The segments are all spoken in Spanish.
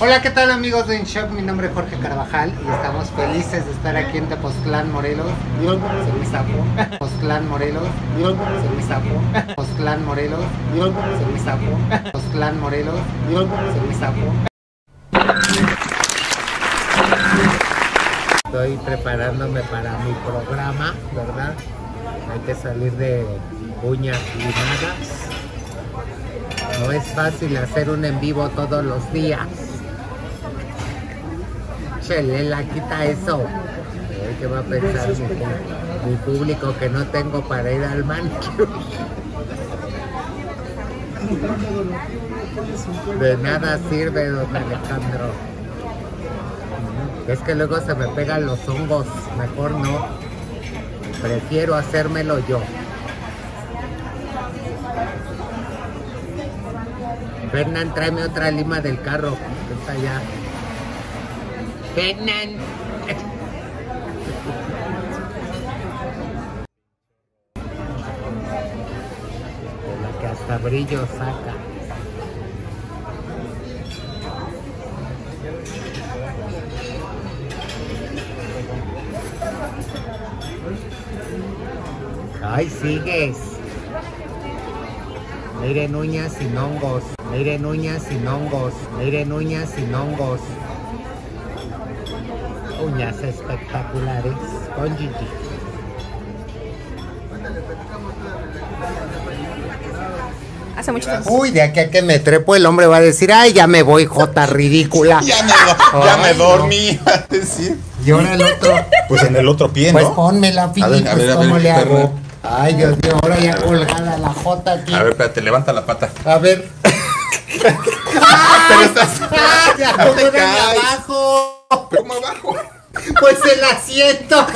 Hola, ¿qué tal amigos de InShock? Mi nombre es Jorge Carvajal y estamos felices de estar aquí en Tepoztlán, Morelos. Soy mi sapo. Tepoztlán, Morelos. Soy mi sapo. Tepoztlán, Morelos. Soy mi sapo. Tepoztlán, Morelos. Soy mi sapo. Estoy preparándome para mi programa, ¿verdad? Hay que salir de uñas limadas. No es fácil hacer un en vivo todos los días. Chelela, quita eso. ¿Qué va a pensar mi público que no tengo para ir al manicure? De nada sirve, don Alejandro. Es que luego se me pegan los hongos. Mejor no. Prefiero hacérmelo yo. Fernan, tráeme otra lima del carro. Está allá. Fernan. La que hasta brillo saca. Ay, sigues. Miren uñas sin hongos. Miren uñas sin hongos. Miren uñas sin hongos. Uñas espectaculares con Gigi. Hace mucho tiempo. Uy, de aquí a que me trepo el hombre va a decir, ay, ya me voy, jota ridícula. ya me dormí, va a decir. Y ahora el otro. Pues en el otro pie, ¿no? Pues pónmela, Fili, A ver, ¿cómo le hago? perro. Ay, Dios mío, ahora ya colgada la jota aquí. A ver, espérate, levanta la pata. A ver. Pero estás... Ya, No te póngame caes. abajo. ¿Pero cómo abajo? Pues el asiento.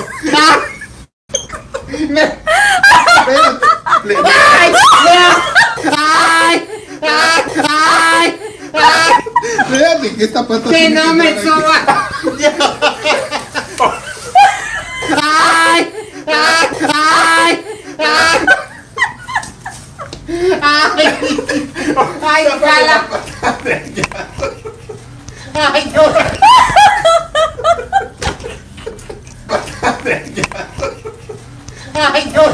¡Ay! ¡Ay! ¡Ay! Espérate, que esta pata... ¡Que tiene no que me entrar aquí. suba! ¡Ay! ¡Ay! ¡Ay! ¡Ay! ¡Jala! ¡Ay, no! ¡Ay, no!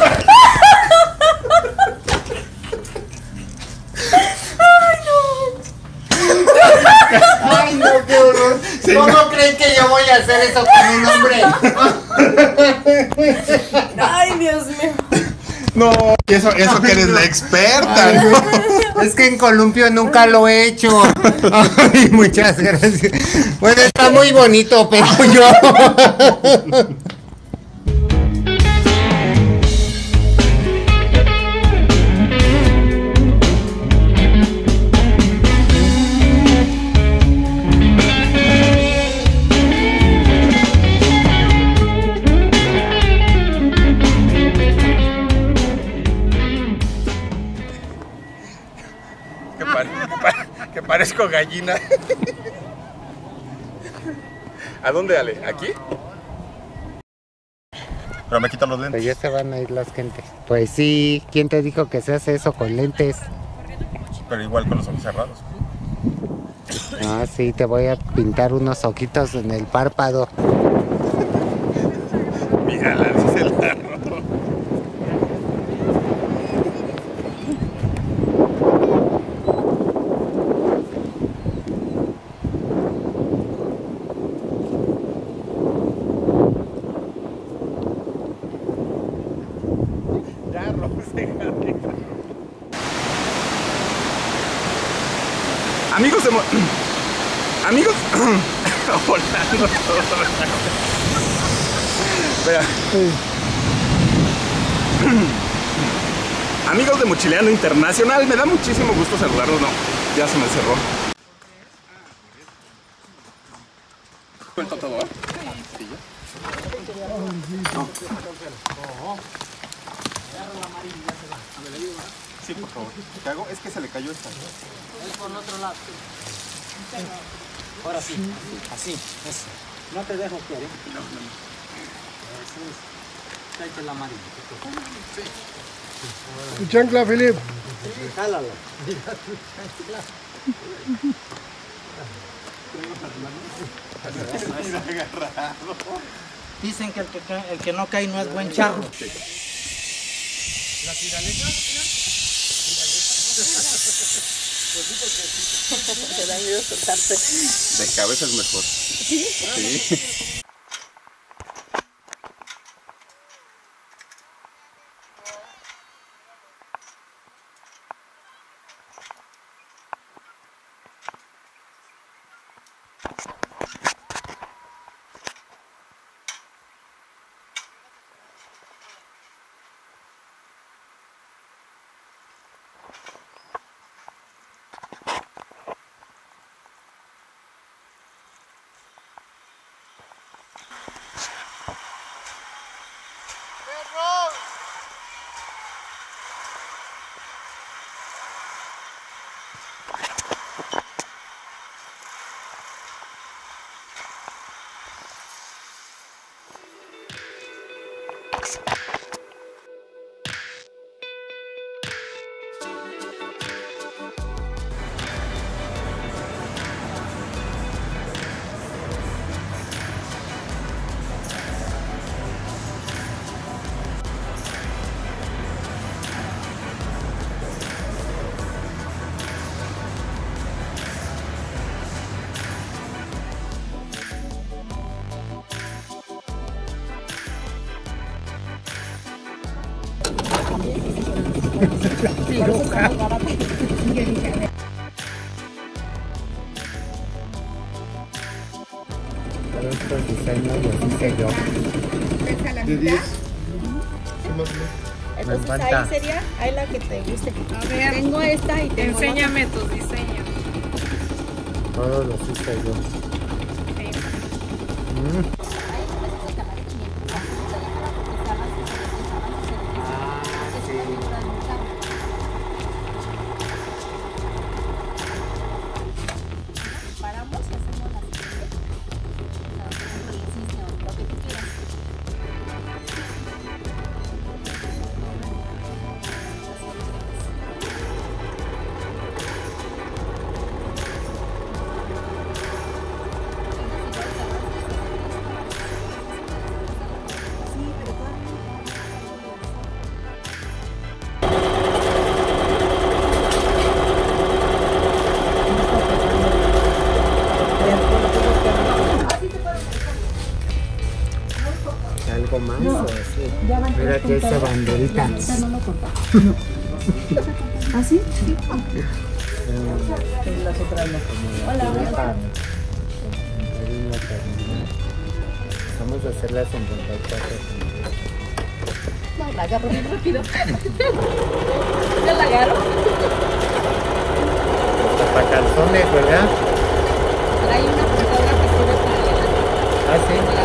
¡Ay, no, qué horror! ¿Cómo creen que yo voy a hacer eso con un hombre? Ay, Dios mío. No, eso que eres la experta, ¿no? Es que en columpio nunca lo he hecho. Ay, muchas gracias. Bueno, está muy bonito, pero yo... Que parezco gallina. ¿A dónde, Ale? ¿Aquí? Pero me quitan los Pues lentes. ya se van a ir las gentes. Pues sí, ¿quién te dijo que se hace eso con lentes? Pero igual con los ojos cerrados. Ah, sí, te voy a pintar unos ojitos en el párpado. Mira, la se la roto. Ya, amigos de amigos. Hola, no. Espera. Amigos de Mochileando Internacional, me da muchísimo gusto saludarlos. No, ya se me cerró. ¿Cuento todo, Sí, sí, por favor. ¿Qué hago? Es que se le cayó esta. Es por el otro lado. Ahora sí, así, eso. No te dejo querer. No. Eso es. Tráete la amarilla. Sí. Tu chancla, Felipe. Jálala. Dicen que el que no cae no es buen charro. ¿La tiraleta? Te da miedo soltarte. De cabeza es mejor. Sí. Todos estos diseños los hice yo. De 10. Entonces encanta. ahí sería, ahí la que te guste. A ver, Tengo esta y tengo enséñame tus diseños. Todos los hice yo. Paramos y hacemos la siguiente. Por ejemplo, el cisne o lo que tú quieras. Algo más o así. Mira que esa banderita. ¿Ah, sí? Las otras no. Vamos a hacer las 54. No, la agarro bien rápido. ¿Ya la agarro? Para calzones, ¿verdad? Trae una portada que sube para adelante. Ah, sí.